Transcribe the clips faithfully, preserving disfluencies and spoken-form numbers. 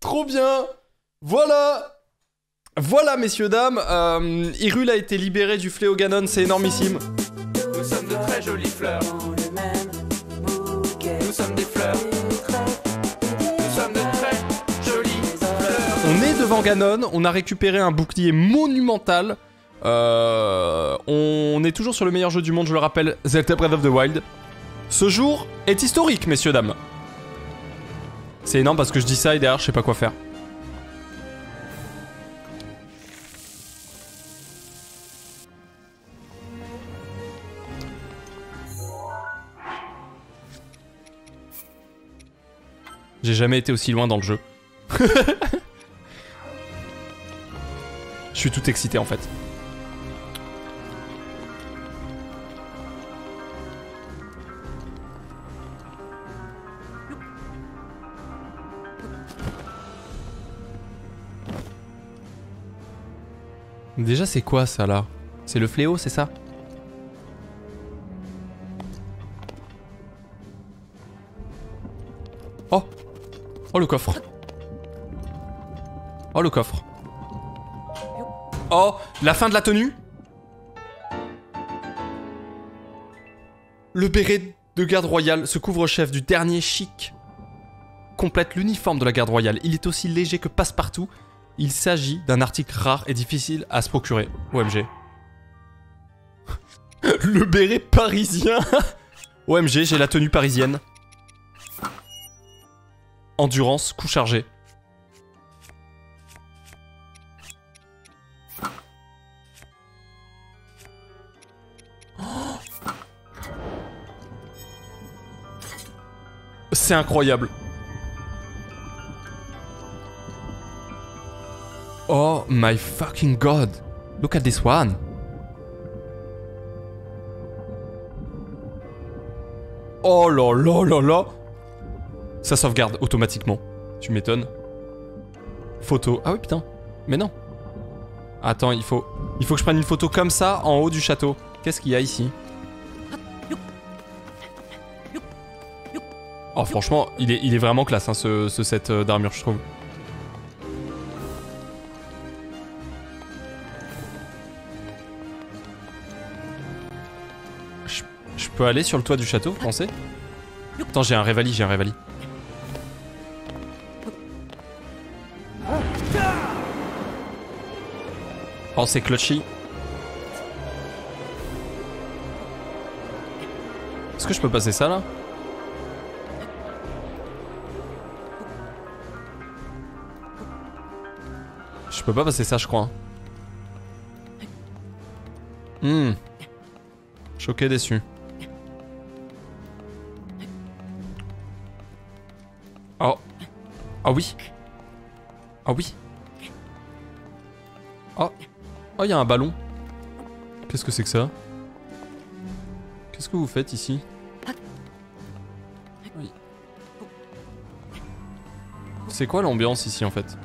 Trop bien. Voilà. Voilà, messieurs, dames. Euh, Hyrule a été libéré du fléau Ganon, c'est énormissime. Nous sommes de très jolies fleurs. Nous sommes des fleurs. Nous sommes de très jolies fleurs. On est devant Ganon, on a récupéré un bouclier monumental. Euh, on est toujours sur le meilleur jeu du monde, je le rappelle, Zelda Breath of the Wild. Ce jour est historique, messieurs, dames. C'est énorme parce que je dis ça et derrière, je sais pas quoi faire. J'ai jamais été aussi loin dans le jeu. Je suis tout excité en fait. Déjà c'est quoi ça là? C'est le fléau, c'est ça? Oh! Oh le coffre! Oh le coffre! Oh! La fin de la tenue? Le béret de garde royale, ce couvre-chef du dernier chic, complète l'uniforme de la garde royale. Il est aussi léger que passe-partout. Il s'agit d'un article rare et difficile à se procurer. O M G. Le béret parisien. O M G, j'ai la tenue parisienne. Endurance, coup chargé. Oh, c'est incroyable. Oh my fucking god. Look at this one. Oh là là là là. Ça sauvegarde automatiquement. Tu m'étonnes. Photo. Ah oui putain. Mais non. Attends, il faut... Il faut que je prenne une photo comme ça en haut du château. Qu'est-ce qu'il y a ici? Oh franchement, il est, il est vraiment classe hein, ce, ce set d'armure je trouve. Je, je peux aller sur le toit du château, vous pensez? Attends, j'ai un Revali, j'ai un Revali. Oh, c'est clutchy. Est-ce que je peux passer ça là? Je peux pas passer ça, je crois. Hmm. Choqué, déçu. Oh. Ah oui. Ah oui. Oh. Oh, il y a un ballon. Qu'est-ce que c'est que ça? Qu'est-ce que vous faites ici? Oui. C'est quoi l'ambiance ici en fait?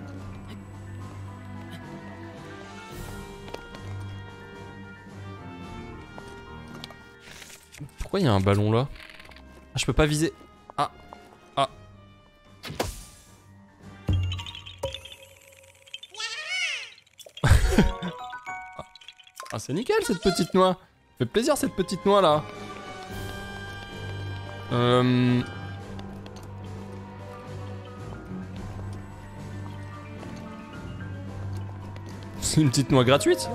Pourquoi il y a un ballon là? Ah, je peux pas viser. Ah. Ah. Ah, c'est nickel cette petite noix. Fait plaisir cette petite noix là. Euh... C'est une petite noix gratuite.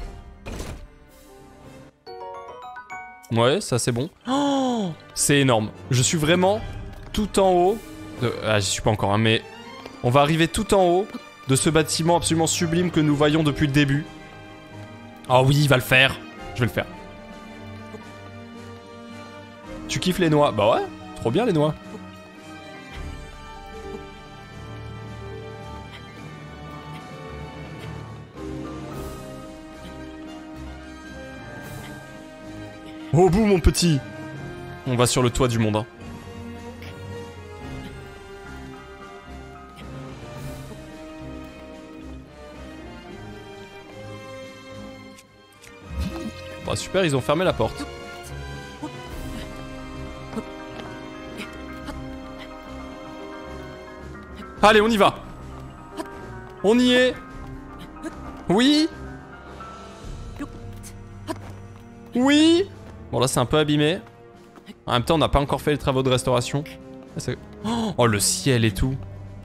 Ouais, ça c'est bon. Oh, c'est énorme. Je suis vraiment tout en haut de... Ah, j'y suis pas encore, hein, mais... On va arriver tout en haut de ce bâtiment absolument sublime que nous voyons depuis le début. Ah oui, il va le faire. Je vais le faire. Tu kiffes les noix? Bah ouais, trop bien les noix. Au bout mon petit. On va sur le toit du monde hein. Bah super, ils ont fermé la porte. Allez, on y va. On y est. Oui. Oui. Bon là c'est un peu abîmé. En même temps on n'a pas encore fait les travaux de restauration. Oh le ciel et tout.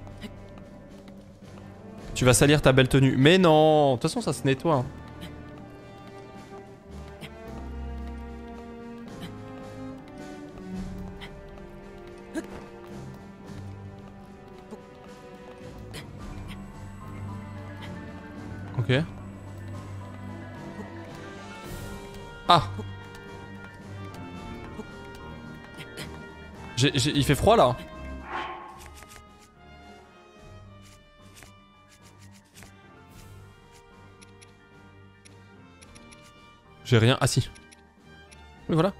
Tu vas salir ta belle tenue. Mais non. De toute façon ça se nettoie. Hein. Ok. Ah. J'ai, j'ai, il fait froid là. J'ai rien. Ah si. Oui voilà.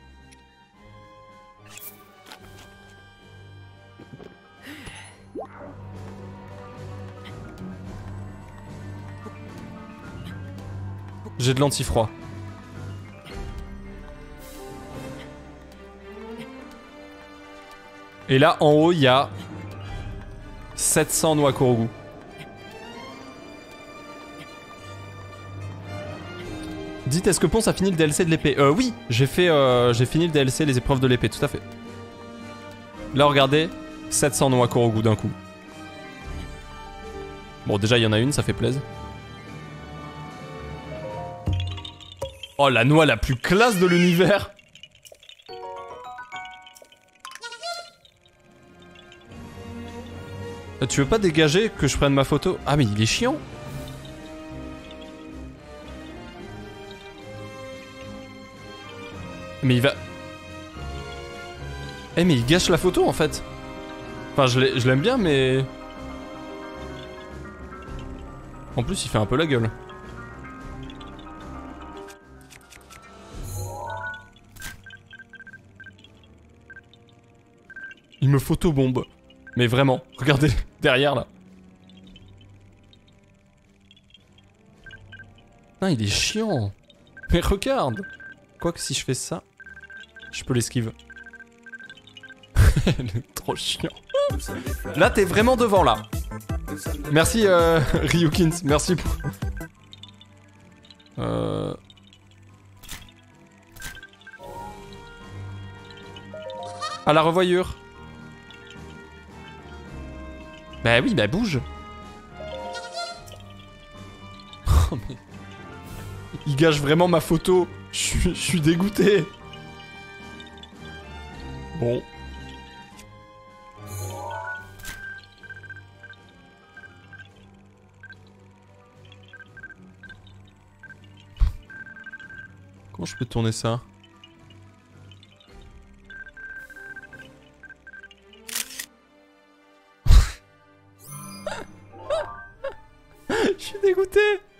J'ai de l'antifroid. Et là, en haut, il y a sept cents noix Korogu. Dites, est-ce que Ponce a fini le D L C de l'épée? Euh, oui, j'ai fait, euh, j'ai fini le D L C, les épreuves de l'épée, tout à fait. Là, regardez, sept cents noix Korogu d'un coup. Bon, déjà, il y en a une, ça fait plaisir. Oh, la noix la plus classe de l'univers. Tu veux pas dégager que je prenne ma photo? Ah mais il est chiant. Mais il va... Eh mais il gâche la photo en fait. Enfin je l'aime bien mais... En plus il fait un peu la gueule. Il me photobombe. Mais vraiment, regardez derrière là. Putain, il est chiant. Mais regarde. Quoique si je fais ça, je peux l'esquive. Il est trop chiant. Là, t'es vraiment devant là. Merci euh, Ryukins, merci pour... Euh... À la revoyure. Bah oui, bah bouge. Oh mais... Il gâche vraiment ma photo. Je suis, je suis dégoûté. Bon. Comment je peux tourner ça? Je suis dégoûté.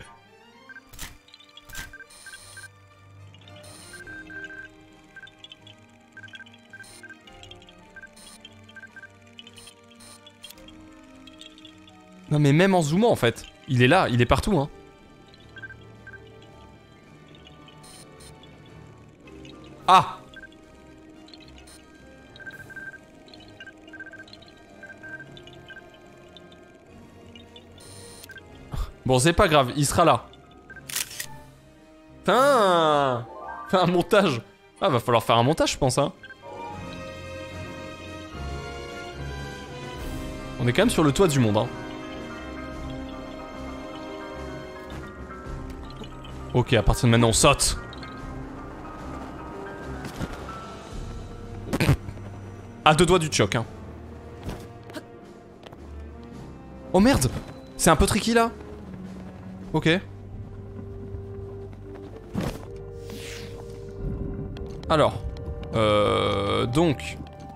Non mais même en zoomant en fait, il est là, il est partout hein. Ah! Bon c'est pas grave, il sera là. Putain! Fais un montage. Ah va falloir faire un montage je pense hein. On est quand même sur le toit du monde hein. Ok, à partir de maintenant, on saute. À deux doigts du choc, hein. Oh merde! C'est un peu tricky là. Ok. Alors. Euh... Donc.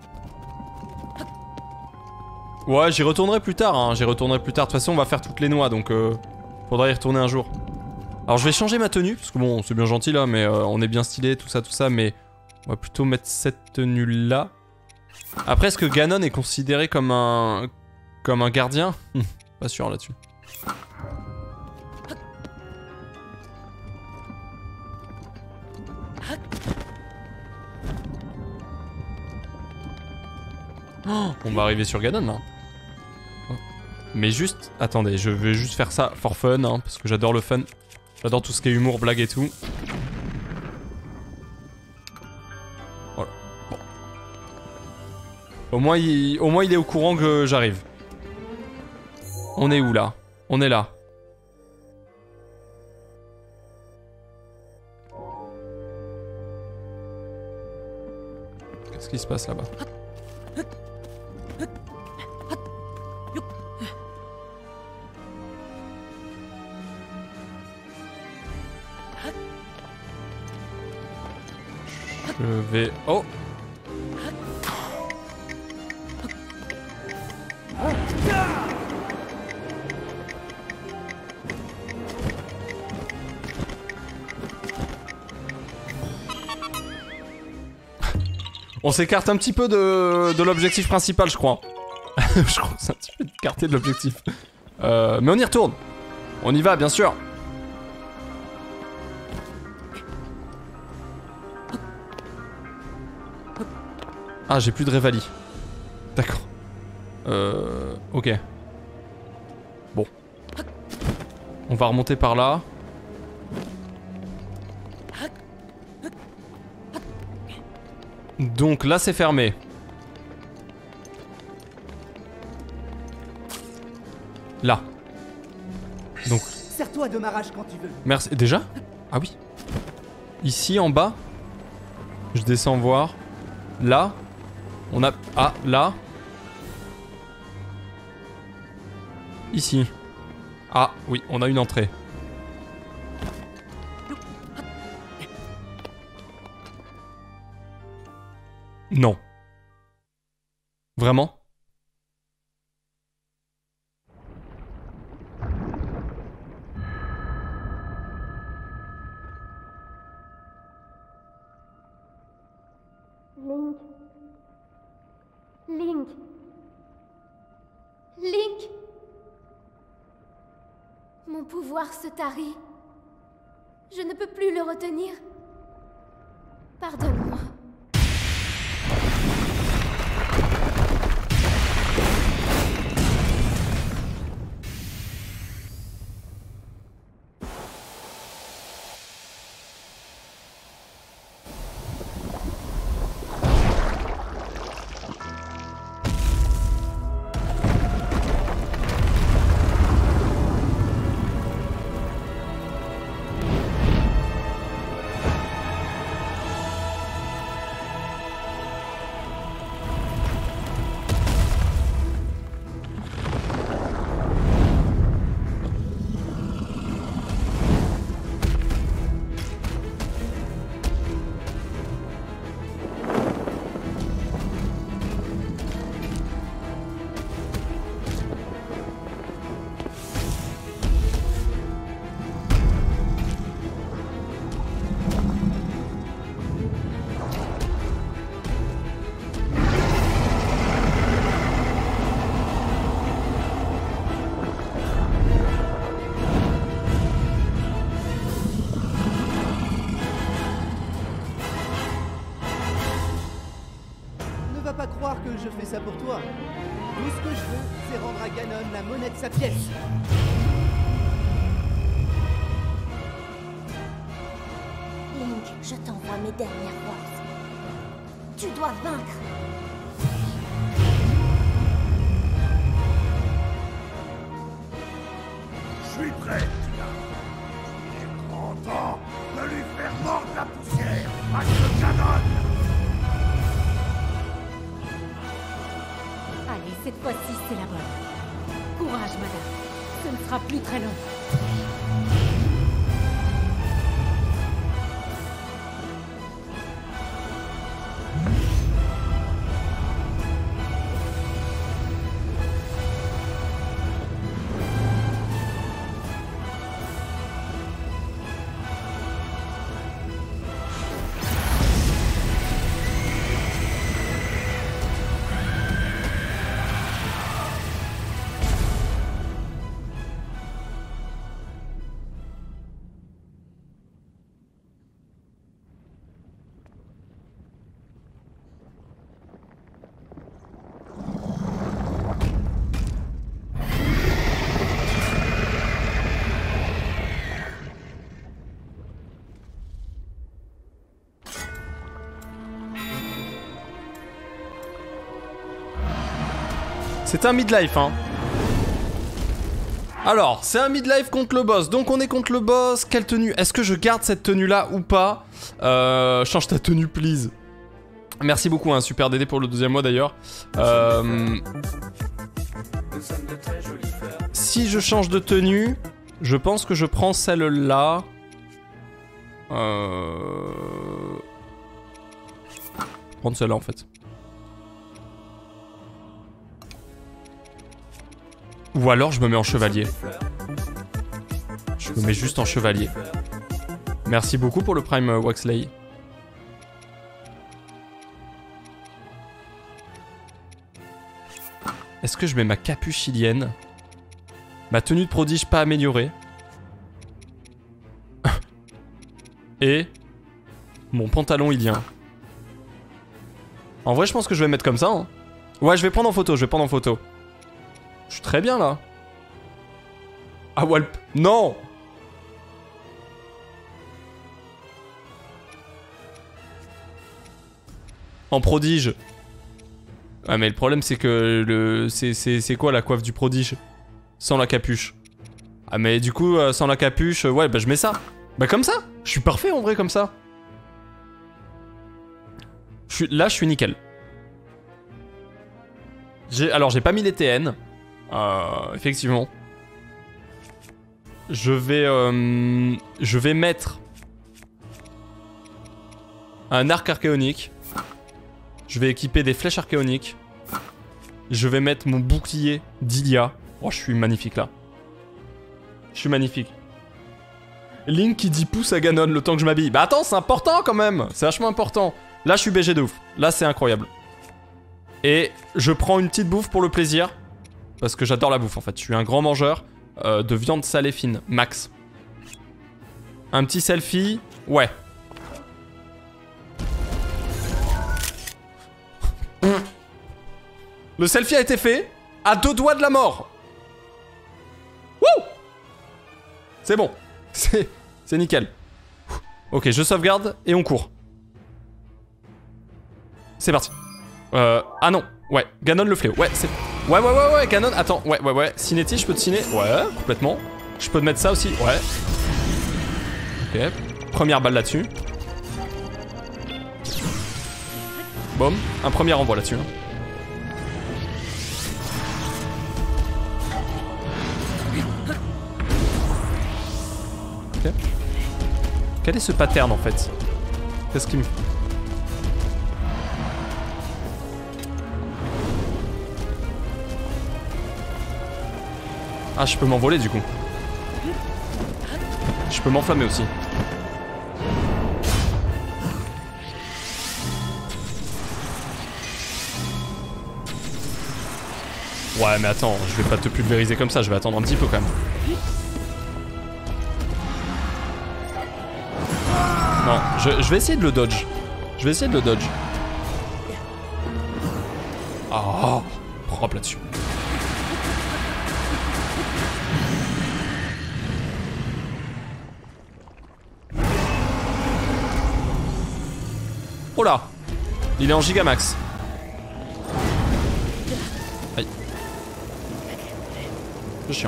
Ouais, j'y retournerai plus tard, hein. J'y retournerai plus tard. De toute façon, on va faire toutes les noix, donc euh, faudra y retourner un jour. Alors je vais changer ma tenue, parce que bon, c'est bien gentil là, mais euh, on est bien stylé, tout ça, tout ça, mais on va plutôt mettre cette tenue là. Après, est-ce que Ganon est considéré comme un... comme un gardien? Pas sûr là-dessus. Oh, on va arriver sur Ganon là. Oh. Mais juste, attendez, je vais juste faire ça for fun, hein, parce que j'adore le fun. J'adore tout ce qui est humour, blague et tout. Voilà. Bon. Au moins, il, au moins, il est au courant que j'arrive. On est où là? On est là. Qu'est-ce qui se passe là-bas? Je vais... Oh! On s'écarte un petit peu de, de l'objectif principal, je crois. Je crois que c'est un petit peu écarté de l'objectif. Euh, mais on y retourne. On y va, bien sûr. Ah, j'ai plus de Révalie. D'accord. Euh... Ok. Bon. On va remonter par là. Donc là, c'est fermé. Là. Donc... Serre-toi de ma rage quand tu veux. Merci. Déjà? Ah oui. Ici, en bas. Je descends voir. Là. On a... Ah, là. Ici. Ah, oui, on a une entrée. Non. Vraiment? Link. Link. Link. Mon pouvoir se tarit. Je ne peux plus le retenir. Pardonne-moi. Ne va pas croire que je fais ça pour toi. Tout ce que je veux, c'est rendre à Ganon la monnaie de sa pièce. Link, je t'envoie mes dernières forces. Tu dois vaincre. Je suis prêt, Tina. Il est grand temps de lui faire mordre la poussière à ce Ganon. Allez, cette fois-ci, c'est la bonne. Courage, madame. Ce ne sera plus très long. C'est un midlife, hein. Alors, c'est un midlife contre le boss. Donc, on est contre le boss. Quelle tenue? Est-ce que je garde cette tenue-là ou pas? euh, Change ta tenue, please. Merci beaucoup, hein, super Dédé pour le deuxième mois d'ailleurs. Euh... Si je change de tenue, je pense que je prends celle-là. Euh... Je vais prendre celle-là en fait. Ou alors je me mets en chevalier. Je me mets juste en chevalier. Merci beaucoup pour le Prime euh, Waxley. Est-ce que je mets ma capuche ilienne? Ma tenue de prodige pas améliorée. Et mon pantalon ilien. En vrai, je pense que je vais mettre comme ça. Hein. Ouais, je vais prendre en photo, je vais prendre en photo. Je suis très bien là. Ah, Walp. Non! En prodige. Ah, mais le problème, c'est que le. C'est quoi la coiffe du prodige? Sans la capuche. Ah, mais du coup, euh, sans la capuche, euh, ouais, bah je mets ça. Bah, comme ça. Je suis parfait en vrai, comme ça. Je suis... Là, je suis nickel. Alors, j'ai pas mis les T N. Euh, effectivement. Je vais... Euh, je vais mettre... un arc archéonique. Je vais équiper des flèches archéoniques. Je vais mettre mon bouclier d'Ilia. Oh, je suis magnifique là. Je suis magnifique. Link qui dit pouce à Ganon le temps que je m'habille. Bah attends, c'est important quand même. C'est vachement important. Là, je suis B G de ouf. Là, c'est incroyable. Et je prends une petite bouffe pour le plaisir. Parce que j'adore la bouffe en fait. Je suis un grand mangeur euh, de viande salée fine. Max. Un petit selfie. Ouais. Le selfie a été fait. À deux doigts de la mort. Wouh! C'est bon. C'est... C'est nickel. Ok, je sauvegarde et on court. C'est parti. Euh... Ah non. Ouais, Ganon le fléau. Ouais, c'est... Ouais, ouais, ouais, ouais, Ganon. Attends, ouais, ouais, ouais. Cinéti, je peux te ciné. Ouais, complètement. Je peux te mettre ça aussi. Ouais. Ok. Première balle là-dessus. Boum. Un premier renvoi là-dessus. Hein. Ok. Quel est ce pattern en fait? Qu'est-ce qui me... Ah, je peux m'envoler du coup. Je peux m'enflammer aussi. Ouais, mais attends, je vais pas te pulvériser comme ça, je vais attendre un petit peu quand même. Non, je, je vais essayer de le dodge. Je vais essayer de le dodge. Oh, propre là-dessus. Oh là! Il est en gigamax. Aïe. C'est chiant.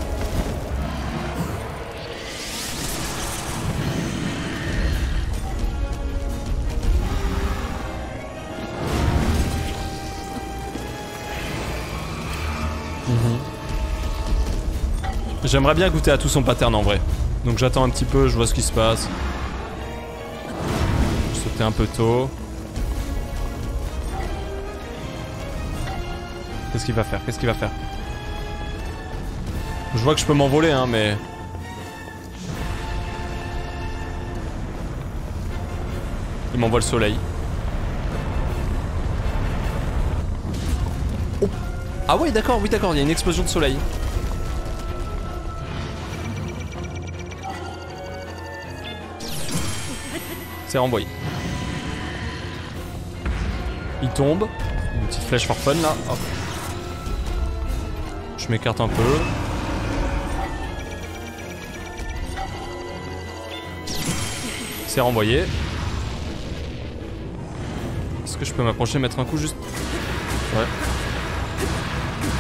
Mm-hmm. J'aimerais bien goûter à tout son pattern en vrai. Donc j'attends un petit peu, je vois ce qui se passe. Je sautais un peu tôt. Qu'est-ce qu'il va faire? Qu'est-ce qu'il va faire? Je vois que je peux m'envoler hein mais... Il m'envoie le soleil. Oh. Ah ouais d'accord, oui d'accord, il y a une explosion de soleil. C'est renvoyé. Il tombe. Une petite flèche for fun là. Hop. Je m'écarte un peu. C'est renvoyé. Est-ce que je peux m'approcher, mettre un coup juste? Ouais.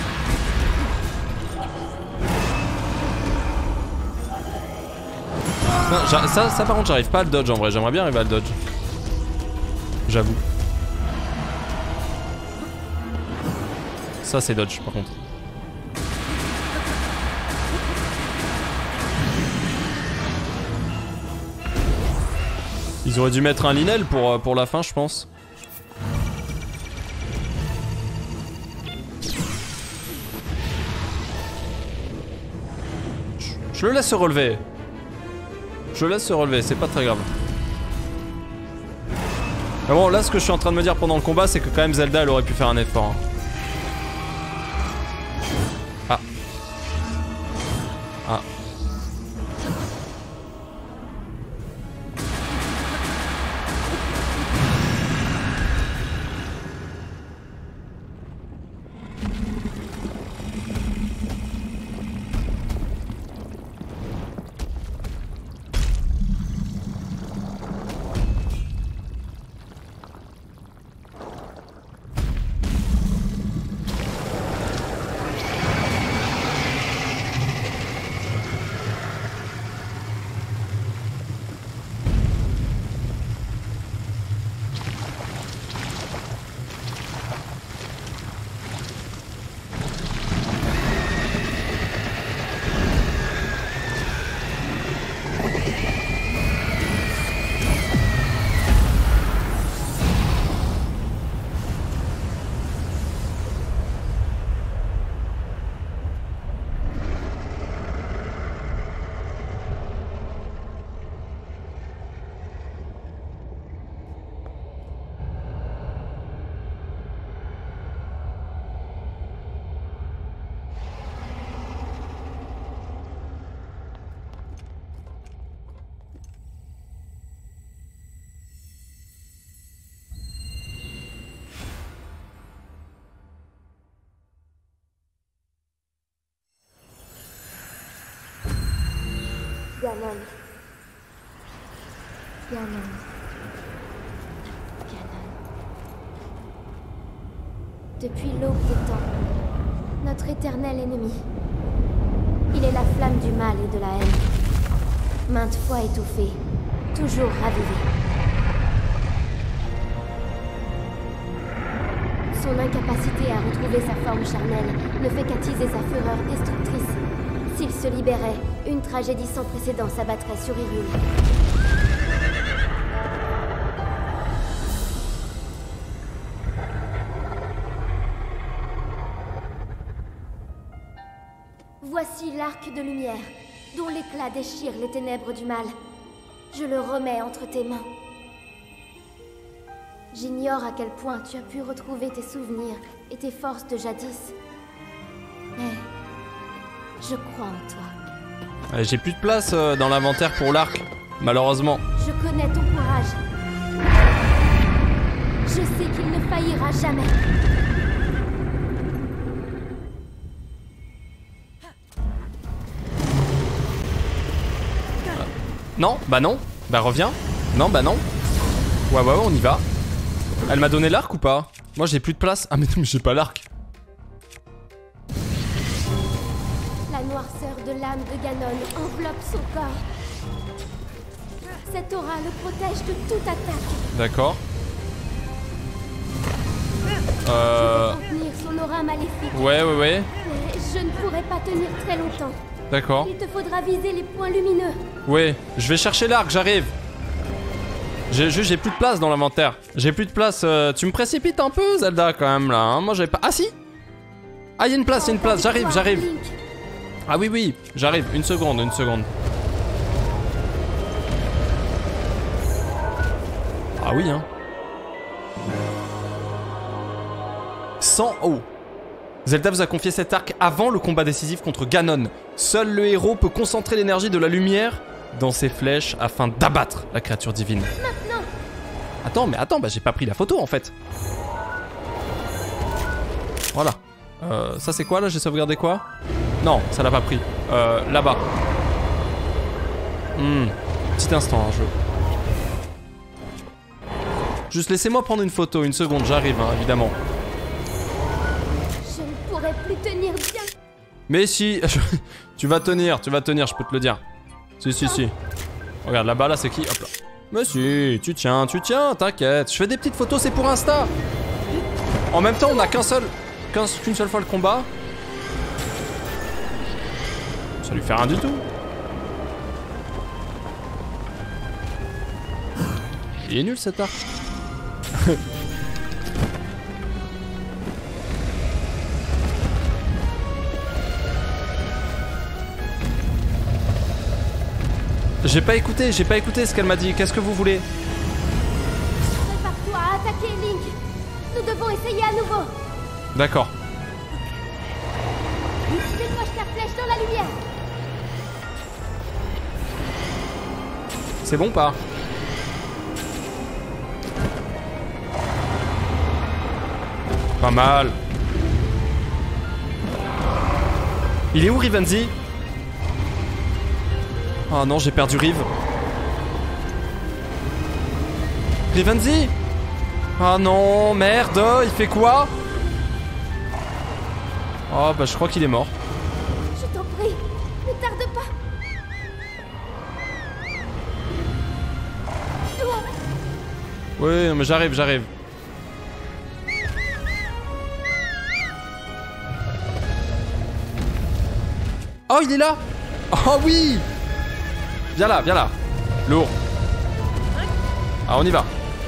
Non, ça, ça par contre j'arrive pas à le dodge en vrai, j'aimerais bien arriver à le dodge. J'avoue. Ça c'est dodge par contre. Ils auraient dû mettre un linel pour, pour la fin je pense. Je, je le laisse se relever. Je le laisse se relever, c'est pas très grave. Mais bon, là ce que je suis en train de me dire pendant le combat, c'est que quand même Zelda elle aurait pu faire un effort. Hein. Ah. Ah. Ganon. Ganon. Ganon. Depuis l'aube des temps, notre éternel ennemi. Il est la flamme du mal et de la haine. Maintes fois étouffée, toujours ravivée. Son incapacité à retrouver sa forme charnelle ne fait qu'attiser sa fureur destructrice. S'il se libérait, une tragédie sans précédent s'abattrait sur Hyrule. Voici l'arc de lumière, dont l'éclat déchire les ténèbres du mal. Je le remets entre tes mains. J'ignore à quel point tu as pu retrouver tes souvenirs et tes forces de jadis. Mais je crois en toi. Euh, J'ai plus de place euh, dans l'inventaire pour l'arc, malheureusement. Je connais ton courage. Je sais qu'il ne faillira jamais. Euh, non, bah non, bah reviens. Non, bah non. Ouais, ouais, ouais, on y va. Elle m'a donné l'arc ou pas? Moi j'ai plus de place. Ah mais non, mais j'ai pas l'arc. La noirceur de l'âme de Ganon enveloppe son corps. Cette aura le protège de toute attaque. D'accord. Euh... Je vais contenir son aura maléfique. Ouais, ouais, ouais. Mais je ne pourrai pas tenir très longtemps. D'accord. Il te faudra viser les points lumineux. Ouais, je vais chercher l'arc, j'arrive. J'ai juste j'ai plus de place dans l'inventaire. J'ai plus de place. Euh, tu me précipites un peu, Zelda, quand même là. Hein. Moi j'avais pas. Ah si. Ah, il y a une place, il y a une place. J'arrive, j'arrive. Ah oui, oui, j'arrive. Une seconde, une seconde. Ah oui, hein. cent oh. Zelda vous a confié cet arc avant le combat décisif contre Ganon. Seul le héros peut concentrer l'énergie de la lumière dans ses flèches afin d'abattre la créature divine. Maintenant. Attends, mais attends, bah j'ai pas pris la photo en fait. Voilà. Euh, ça c'est quoi là? J'ai sauvegardé quoi? Non, ça l'a pas pris. Euh, là-bas. Hmm. Petit instant, hein, je... Juste laissez-moi prendre une photo, une seconde, j'arrive, hein, évidemment. Je ne pourrai plus tenir bien. Mais si, tu vas tenir, tu vas tenir, je peux te le dire. Si, si, si. Regarde là-bas, là c'est qui? Hop là. Mais si, tu tiens, tu tiens, t'inquiète. Je fais des petites photos, c'est pour Insta. En même temps, on a qu'un seul, qu'une seule fois le combat. Ça lui fait rien du tout. Il est nul cet arc. J'ai pas écouté, j'ai pas écouté ce qu'elle m'a dit. Qu'est-ce que vous voulez? Prépare-toi à attaquer, Link. Nous devons essayer à nouveau. D'accord. Décroche ta flèche dans la lumière. C'est bon pas? Pas mal. Il est où Rivenzi? Oh non, j'ai perdu Rive. Rivenzi? Ah non, merde, il fait quoi? Oh bah je crois qu'il est mort. Je t'en prie, ne tarde pas. Oui, mais j'arrive, j'arrive. Oh, il est là! Oh oui! Viens là, viens là. Lourd. Ah, on y va.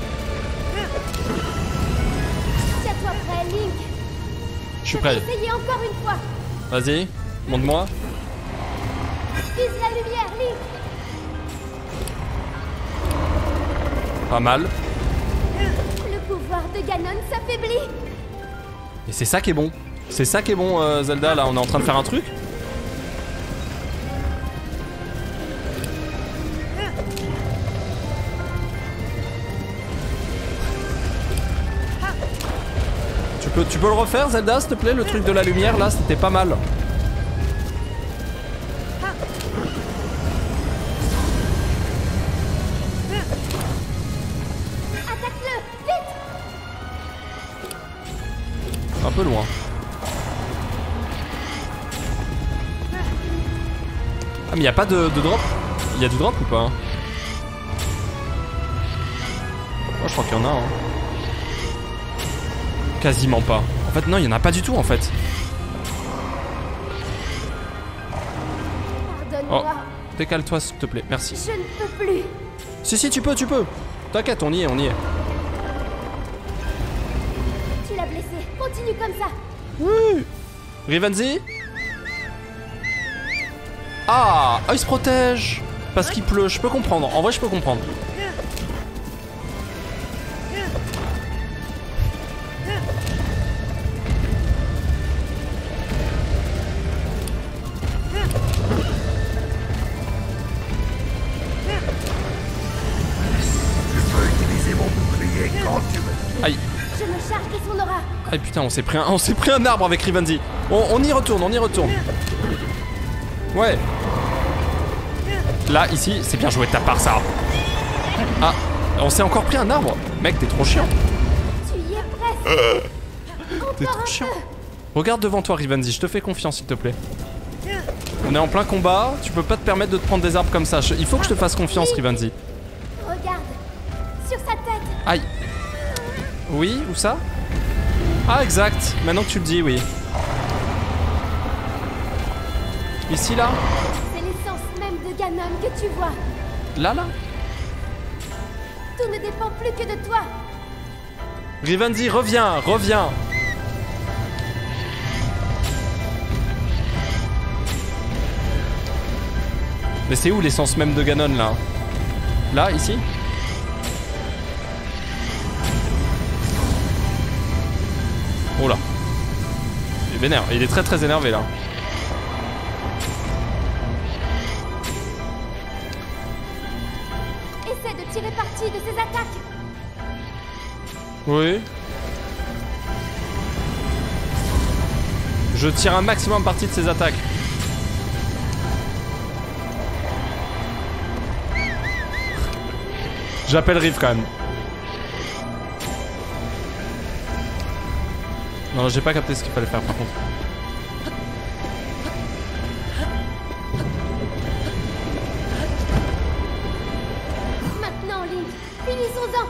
Tiens-toi prêt, Link. Je suis prêt. Essayez encore une fois. Vas-y, montre-moi. Vise la lumière, Link. Pas mal. Le pouvoir de Ganon s'affaiblit. Et c'est ça qui est bon. C'est ça qui est bon, euh, Zelda, là. On est en train de faire un truc. Tu peux, tu peux le refaire, Zelda, s'il te plaît? Le truc de la lumière, là, c'était pas mal. Attaque-le, vite. Un peu loin. Ah, mais y a pas de, de drop? Y a du drop ou pas? Moi, je crois qu'il y en a, hein. Quasiment pas. En fait, non, il y en a pas du tout, en fait. Pardonne-moi. Oh, décale-toi, s'il te plaît. Merci. Je ne peux plus. Si, si, tu peux, tu peux. T'inquiète, on y est, on y est. Tu l'as blessé. Continue comme ça. Oui. Rivenzi? Ah, ah, il se protège. Parce qu'il pleut, je peux comprendre. En vrai, je peux comprendre. Aïe. Je me charge de son aura. Aïe putain, on s'est pris un, on s'est pris un arbre avec Rivenzi. On, on y retourne, on y retourne. Ouais. Là, ici, c'est bien joué de ta part, ça. Ah, on s'est encore pris un arbre. Mec, t'es trop chiant. Tu y es presque. T'es Encore trop un chiant. peu. Regarde devant toi, Rivenzi, je te fais confiance, s'il te plaît. On est en plein combat, tu peux pas te permettre de te prendre des arbres comme ça. Je- il faut que je te fasse confiance, Rivenzi. Regarde. Sur sa tête. Aïe. Oui, où ça? Ah, exact. Maintenant que tu le dis, oui. Ici, là? C'est l'essence même de Ganon que tu vois. Là, là? Tout ne dépend plus que de toi. Rivenzi, reviens, reviens. Mais c'est où l'essence même de Ganon, là? Là, ici? Oh là. Il est vénère, il est très très énervé, là. Essaie de tirer parti de ses attaques. Oui. Je tire un maximum parti de ses attaques. J'appelle Rive quand même. Non, j'ai pas capté ce qu'il fallait faire par contre. Allons-en.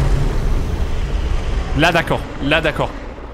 Là d'accord, là d'accord.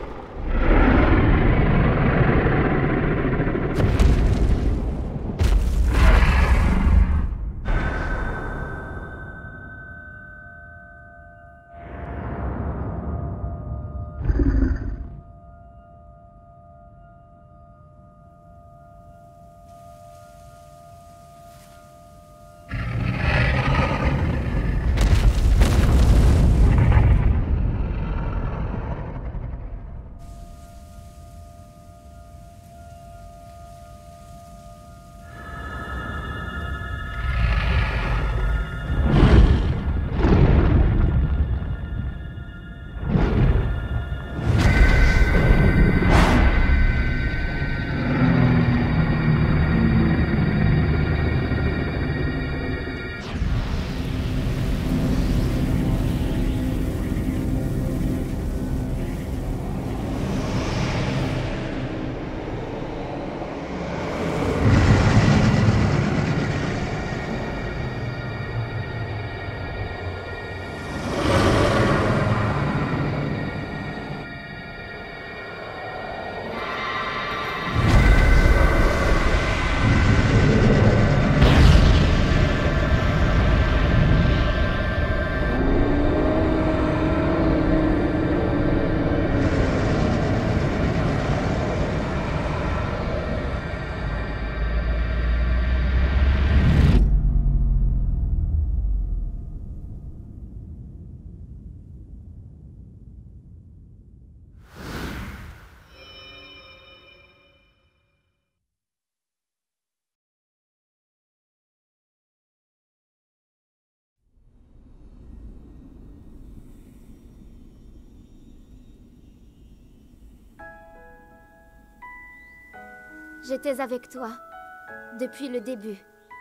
J'étais avec toi, depuis le début,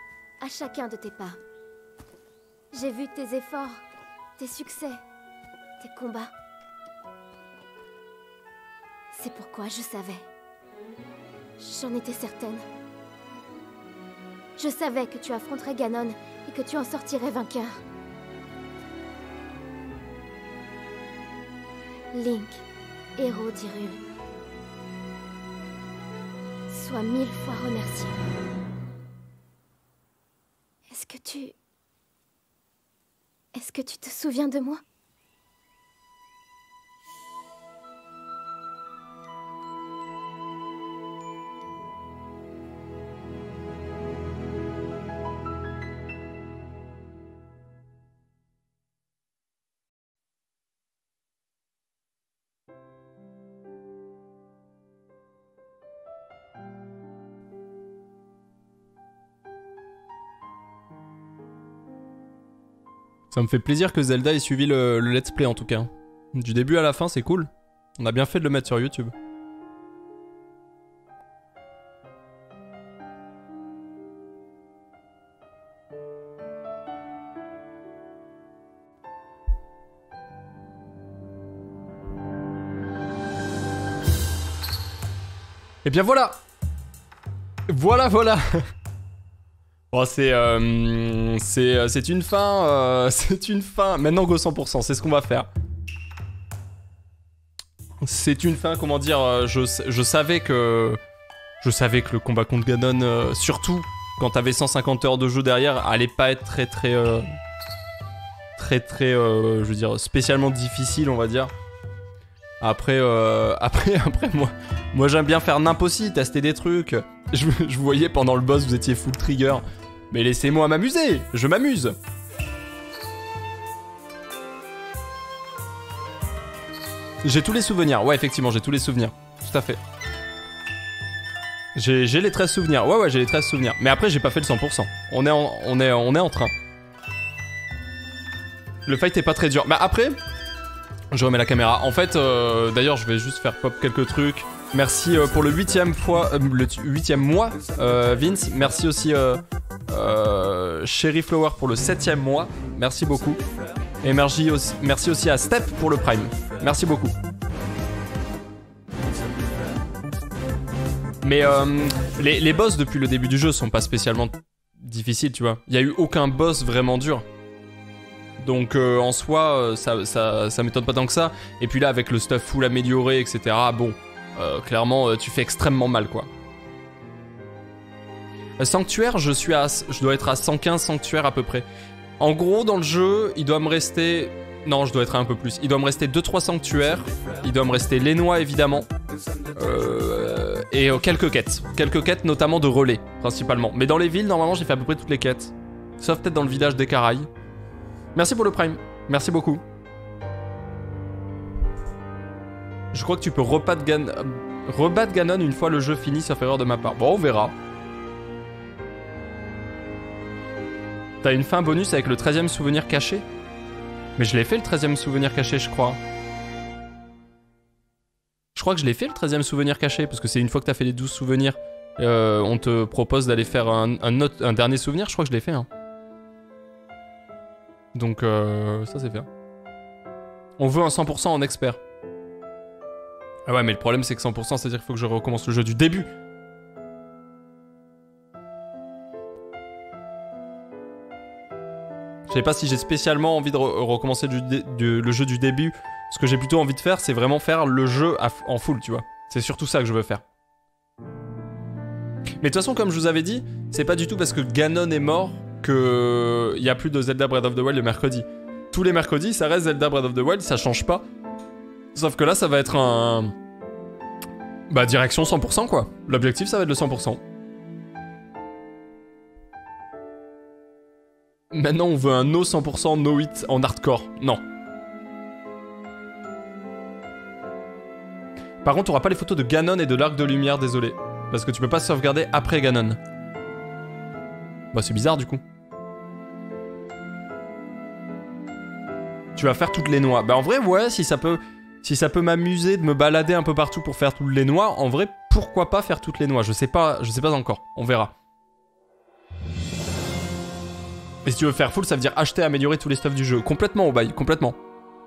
à chacun de tes pas. J'ai vu tes efforts, tes succès, tes combats. C'est pourquoi je savais. J'en étais certaine. Je savais que tu affronterais Ganon et que tu en sortirais vainqueur. Link, héros d'Hyrule. Sois mille fois remercié. Est-ce que tu... Est-ce que tu te souviens de moi? Ça me fait plaisir que Zelda ait suivi le, le let's play en tout cas. Du début à la fin, c'est cool. On a bien fait de le mettre sur YouTube. Et bien voilà. Voilà, voilà. Bon, c'est euh, c'est c'est une fin, euh, c'est une fin. Maintenant go cent pour cent, c'est ce qu'on va faire. C'est une fin, comment dire, euh, je, je savais que je savais que le combat contre Ganon, euh, surtout quand t'avais cent cinquante heures de jeu derrière, allait pas être très très euh, très très, euh, je veux dire, spécialement difficile, on va dire. Après, euh, après, après, moi, moi j'aime bien faire n'impossible, tester des trucs. Je, je vous voyais pendant le boss, vous étiez full trigger. Mais laissez-moi m'amuser, je m'amuse. J'ai tous les souvenirs, ouais effectivement j'ai tous les souvenirs, tout à fait. J'ai les treize souvenirs, ouais ouais j'ai les treize souvenirs. Mais après j'ai pas fait le cent pour cent, on est en, on est, on est en train. Le fight est pas très dur, bah après, je remets la caméra. En fait, euh, d'ailleurs je vais juste faire pop quelques trucs. Merci euh, pour le huitième fois, euh, le huitième mois, euh, Vince. Merci aussi euh, euh, Cherry Flower pour le septième mois. Merci beaucoup. Et merci aussi, merci aussi à Step pour le Prime. Merci beaucoup. Mais euh, les, les boss depuis le début du jeu sont pas spécialement difficiles, tu vois. Il y a eu aucun boss vraiment dur Donc euh, en soi, euh, ça, ça, ça m'étonne pas tant que ça. Et puis là, avec le stuff full amélioré, et cetera, bon, euh, clairement, euh, tu fais extrêmement mal, quoi. Euh, sanctuaire, je suis à, je dois être à cent quinze sanctuaires à peu près. En gros, dans le jeu, il doit me rester... Non, je dois être à un peu plus. Il doit me rester deux trois sanctuaires. Il doit me rester les noix, évidemment. Euh, et euh, quelques quêtes. Quelques quêtes, notamment de relais, principalement. Mais dans les villes, normalement, j'ai fait à peu près toutes les quêtes. Sauf peut-être dans le village des Caraïbes. Merci pour le prime. Merci beaucoup. Je crois que tu peux rebattre Gan... rebattre Ganon une fois le jeu fini, sauf erreur de ma part. Bon, on verra. T'as une fin bonus avec le treizième souvenir caché? Mais je l'ai fait le treizième souvenir caché, je crois. Je crois que je l'ai fait le treizième souvenir caché, parce que c'est une fois que t'as fait les douze souvenirs, euh, on te propose d'aller faire un, un, autre, un dernier souvenir, je crois que je l'ai fait. Hein. Donc euh, ça c'est fait. On veut un cent pour cent en expert. Ah ouais, mais le problème c'est que cent pour cent, c'est-à-dire qu'il faut que je recommence le jeu du début. Je sais pas si j'ai spécialement envie de re recommencer du du, le jeu du début. Ce que j'ai plutôt envie de faire, c'est vraiment faire le jeu à en full, tu vois. C'est surtout ça que je veux faire. Mais de toute façon, comme je vous avais dit, c'est pas du tout parce que Ganon est mort qu'il n'y a plus de Zelda Breath of the Wild le mercredi. Tous les mercredis, ça reste Zelda Breath of the Wild, ça change pas. Sauf que là, ça va être un... Bah, direction cent pour cent, quoi. L'objectif, ça va être le cent pour cent. Maintenant, on veut un no cent pour cent, no hit en hardcore. Non. Par contre, tu n'auras pas les photos de Ganon et de l'Arc de Lumière, désolé. Parce que tu peux pas sauvegarder après Ganon. Bah, c'est bizarre, du coup. Tu vas faire toutes les noix. Bah, en vrai, ouais, si ça peut... Si ça peut m'amuser de me balader un peu partout pour faire toutes les noix, en vrai, pourquoi pas faire toutes les noix? Je sais pas, je sais pas encore. On verra. Et si tu veux faire full, ça veut dire acheter, améliorer tous les stuffs du jeu. Complètement au bail, complètement.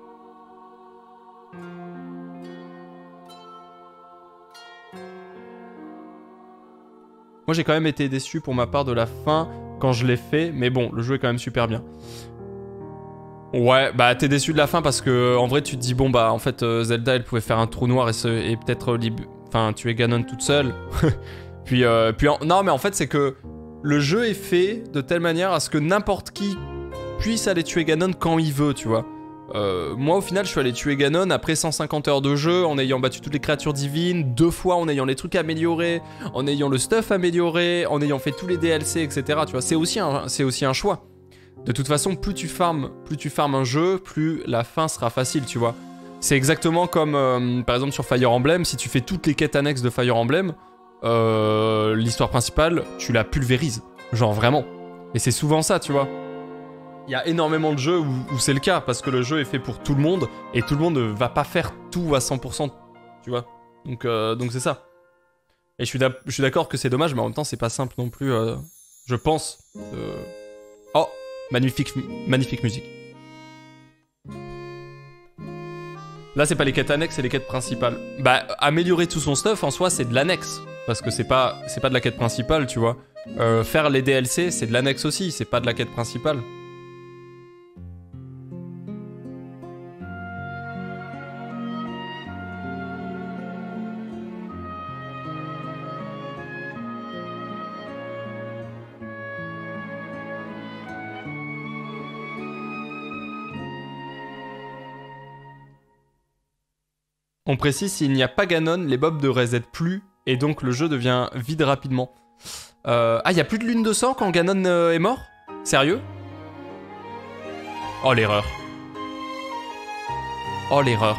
Moi j'ai quand même été déçu pour ma part de la fin quand je l'ai fait, mais bon, le jeu est quand même super bien. Ouais, bah t'es déçu de la fin parce que en vrai tu te dis bon bah en fait euh, Zelda elle pouvait faire un trou noir et, se, et peut-être libre, enfin tuer Ganon toute seule. puis euh, puis en, non mais en fait c'est que le jeu est fait de telle manière à ce que n'importe qui puisse aller tuer Ganon quand il veut, tu vois. Euh, moi au final je suis allé tuer Ganon après cent cinquante heures de jeu en ayant battu toutes les créatures divines, deux fois en ayant les trucs améliorés, en ayant le stuff amélioré, en ayant fait tous les D L C, et cetera. Tu vois, c'est aussi un, c'est aussi un choix. De toute façon, plus tu farmes, plus tu farmes un jeu, plus la fin sera facile, tu vois. C'est exactement comme, euh, par exemple, sur Fire Emblem, si tu fais toutes les quêtes annexes de Fire Emblem, euh, l'histoire principale, tu la pulvérises. Genre, vraiment. Et c'est souvent ça, tu vois. Il y a énormément de jeux où, où c'est le cas, parce que le jeu est fait pour tout le monde, et tout le monde ne va pas faire tout à cent pour cent, tu vois. Donc, euh, donc c'est ça. Et je suis d'accord que c'est dommage, mais en même temps, c'est pas simple non plus, euh, je pense. Euh... Oh, magnifique, magnifique musique. Là, c'est pas les quêtes annexes, c'est les quêtes principales. Bah, améliorer tout son stuff, en soi, c'est de l'annexe. Parce que c'est pas, c'est pas de la quête principale, tu vois. Euh, faire les D L C, c'est de l'annexe aussi, c'est pas de la quête principale. On précise, s'il n'y a pas Ganon, les mobs ne reset plus, et donc le jeu devient vide rapidement. Euh... Ah, il n'y a plus de lune de sang quand Ganon euh, est mort? Sérieux? Oh, l'erreur. Oh, l'erreur.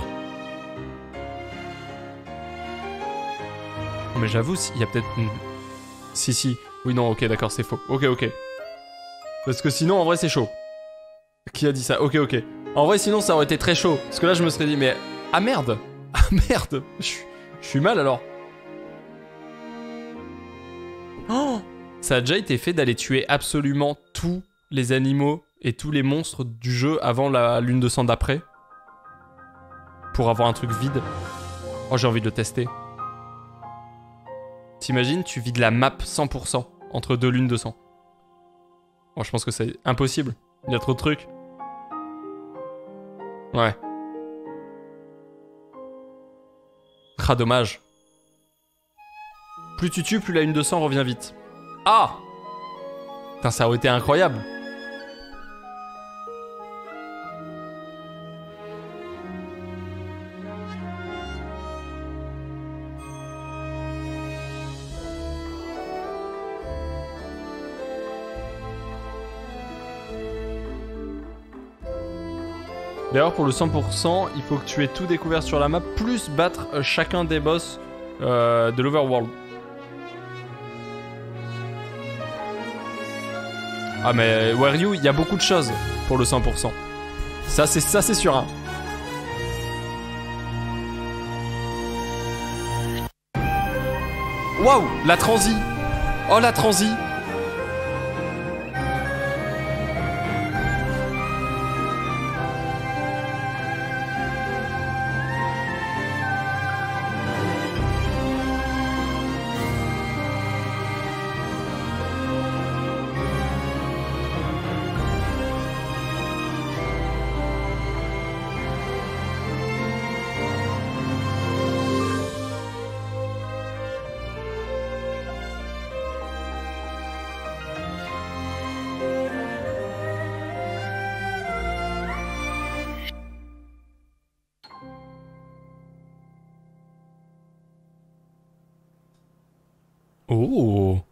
Non, mais j'avoue, il y a peut-être... Une... Si, si. Oui, non, ok, d'accord, c'est faux. Ok, ok. Parce que sinon, en vrai, c'est chaud. Qui a dit ça? Ok, ok. En vrai, sinon, ça aurait été très chaud. Parce que là, je me serais dit, mais... Ah, merde! Ah merde, je, je suis mal alors. Oh, ça a déjà été fait d'aller tuer absolument tous les animaux et tous les monstres du jeu avant la lune de sang d'après. Pour avoir un truc vide. Oh, j'ai envie de le tester. T'imagines, tu vides la map cent pour cent entre deux lunes de sang. Oh, je pense que c'est impossible. Il y a trop de trucs. Ouais. Ah, dommage. Plus tu tues, plus la une de sang revient vite. Ah! Putain, ça aurait été incroyable. D'ailleurs, pour le cent pour cent, il faut que tu aies tout découvert sur la map, plus battre euh, chacun des boss euh, de l'Overworld. Ah mais Where You, il y a beaucoup de choses pour le cent pour cent. Ça c'est ça c'est sûr. Hein. Waouh, la transi. Oh la transi. Oh.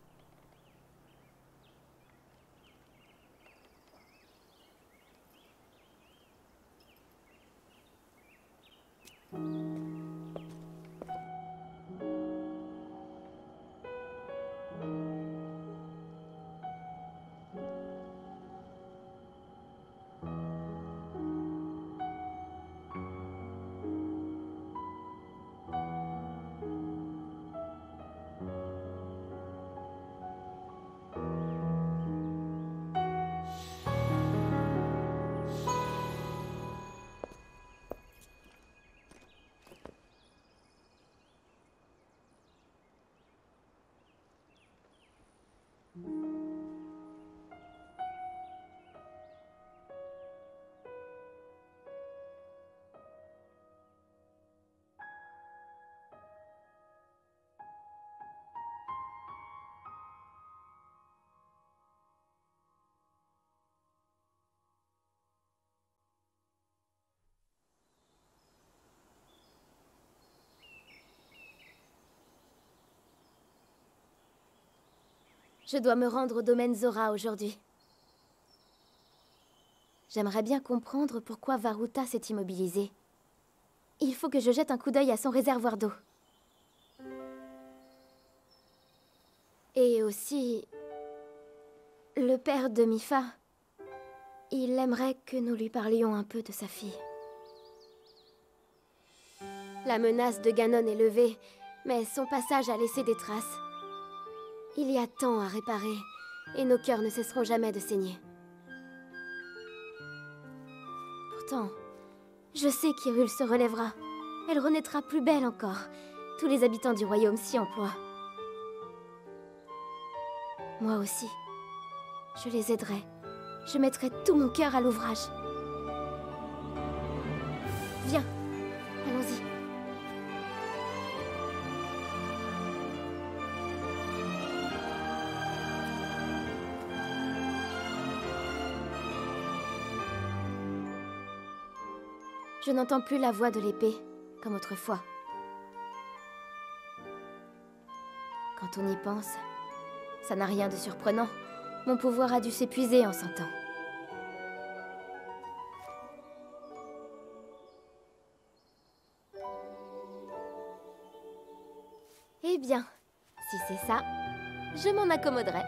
Je dois me rendre au domaine Zora aujourd'hui. J'aimerais bien comprendre pourquoi Varuta s'est immobilisée. Il faut que je jette un coup d'œil à son réservoir d'eau. Et aussi... le père de Mipha. Il aimerait que nous lui parlions un peu de sa fille. La menace de Ganon est levée, mais son passage a laissé des traces. Il y a tant à réparer, et nos cœurs ne cesseront jamais de saigner. Pourtant, je sais qu'Hyrule se relèvera. Elle renaîtra plus belle encore. Tous les habitants du royaume s'y emploient. Moi aussi, je les aiderai. Je mettrai tout mon cœur à l'ouvrage. Viens, allons-y. Je n'entends plus la voix de l'épée, comme autrefois. Quand on y pense, ça n'a rien de surprenant. Mon pouvoir a dû s'épuiser en cent ans. Eh bien, si c'est ça, je m'en accommoderai.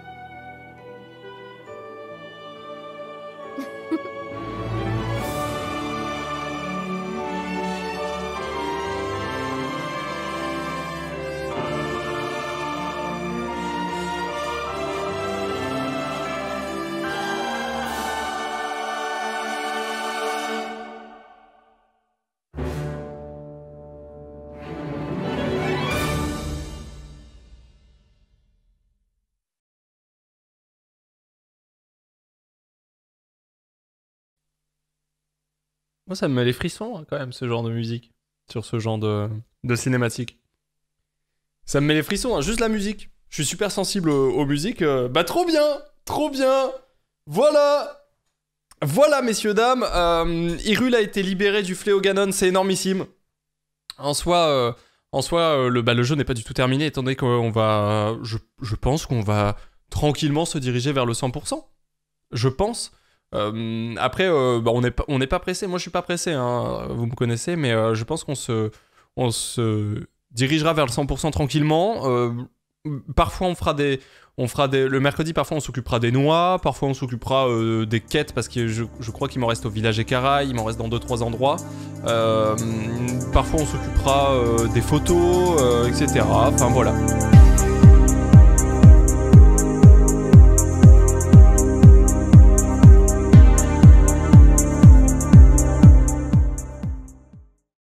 Moi, ça me met les frissons, hein, quand même, ce genre de musique. Sur ce genre de, de cinématique. Ça me met les frissons, hein, juste la musique. Je suis super sensible aux, aux musiques. Euh, bah, trop bien! Trop bien! Voilà! Voilà, messieurs, dames. Euh, Hyrule a été libéré du fléau Ganon, c'est énormissime. En soi, euh, en soi euh, le, bah, le jeu n'est pas du tout terminé, étant donné qu'on va... Je, je pense qu'on va tranquillement se diriger vers le cent pour cent. Je pense. Euh, après, euh, bah, on n'est pas, on n'est pas pressé. Moi, je suis pas pressé, hein, vous me connaissez, mais euh, je pense qu'on se, on se dirigera vers le cent pour cent tranquillement. Euh, parfois, on fera des, on fera des. Le mercredi, parfois, on s'occupera des noix. Parfois, on s'occupera euh, des quêtes parce que je, je crois qu'il m'en reste au village Ekara, il m'en reste dans deux trois endroits. Euh, parfois, on s'occupera euh, des photos, euh, et cetera. Enfin voilà.